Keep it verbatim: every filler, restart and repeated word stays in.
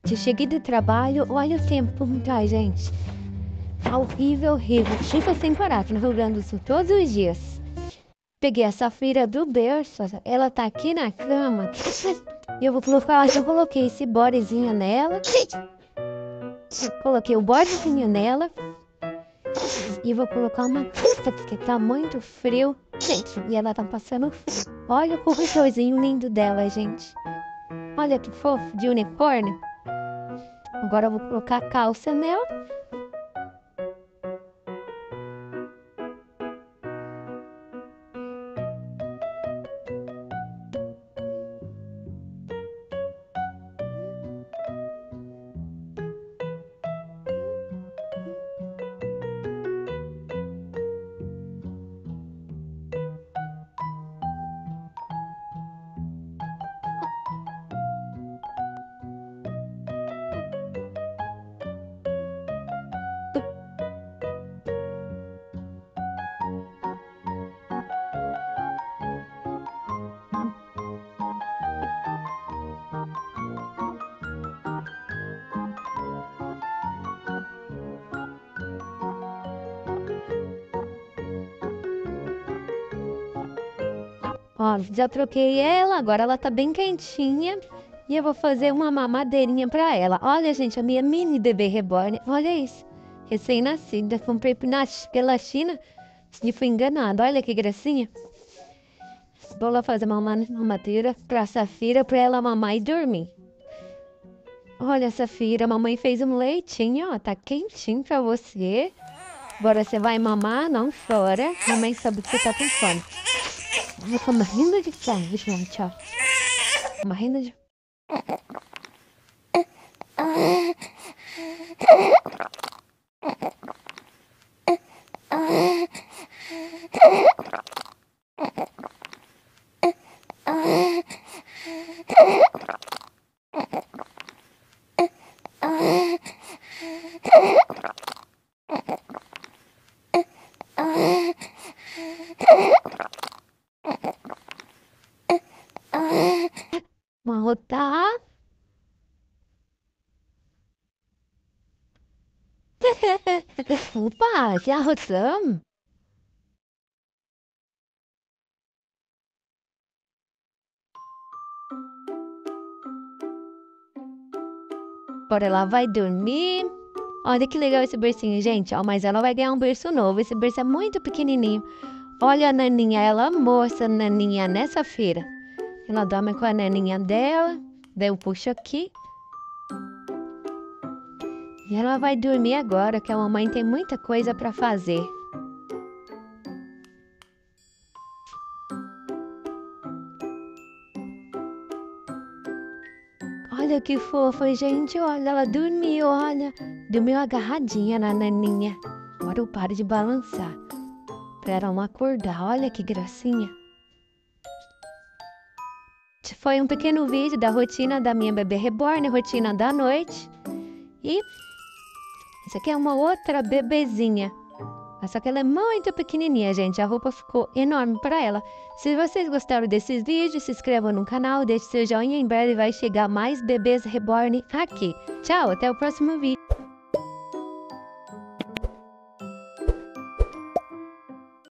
Cheguei do trabalho, olha o tempo como tá, gente. Tá horrível, horrível. Chuva sem parar, tô no Rio Grande do Sul todos os dias. Peguei essa filha do berço, ela tá aqui na cama. E eu vou colocar, eu coloquei esse bodezinho nela. Coloquei o bodezinho nela. E vou colocar uma puta, porque tá muito frio. E ela tá passando frio. Olha o corretorzinho lindo dela, gente. Olha que fofo, de unicórnio. Agora eu vou colocar a calça nela. Ó, já troquei ela, agora ela tá bem quentinha. E eu vou fazer uma mamadeirinha pra ela. Olha, gente, a minha mini bebê reborn. Olha isso. Recém-nascida. Comprei na- pela China e fui enganada. Olha que gracinha. Vou lá fazer uma mama- mamadeira pra Safira pra ela mamar e dormir. Olha, Safira, a mamãe fez um leitinho, ó. Tá quentinho pra você. Agora você vai mamar, não chora. Mamãe sabe que você tá com fome. Eu tô morrendo de fome, gente, ó. Morrendo de... Marrotar. Opa, já arrotamos. Bora lá, vai dormir. Olha que legal esse bercinho, gente. Ó, mas ela vai ganhar um berço novo. Esse berço é muito pequenininho. Olha a naninha, ela amou essa naninha nessa feira. Ela dorme com a naninha dela. Daí eu puxo aqui. E ela vai dormir agora, que a mamãe tem muita coisa pra fazer. Olha que fofa, gente. Olha, ela dormiu, olha. Dormiu agarradinha na naninha. Agora eu paro de balançar. Pra ela não acordar. Olha que gracinha. Foi um pequeno vídeo da rotina da minha bebê reborn, rotina da noite. E essa aqui é uma outra bebezinha. Só que ela é muito pequenininha, gente. A roupa ficou enorme para ela. Se vocês gostaram desses vídeos, se inscrevam no canal, deixe seu joinha. Em breve vai chegar mais bebês reborn aqui. Tchau, até o próximo vídeo.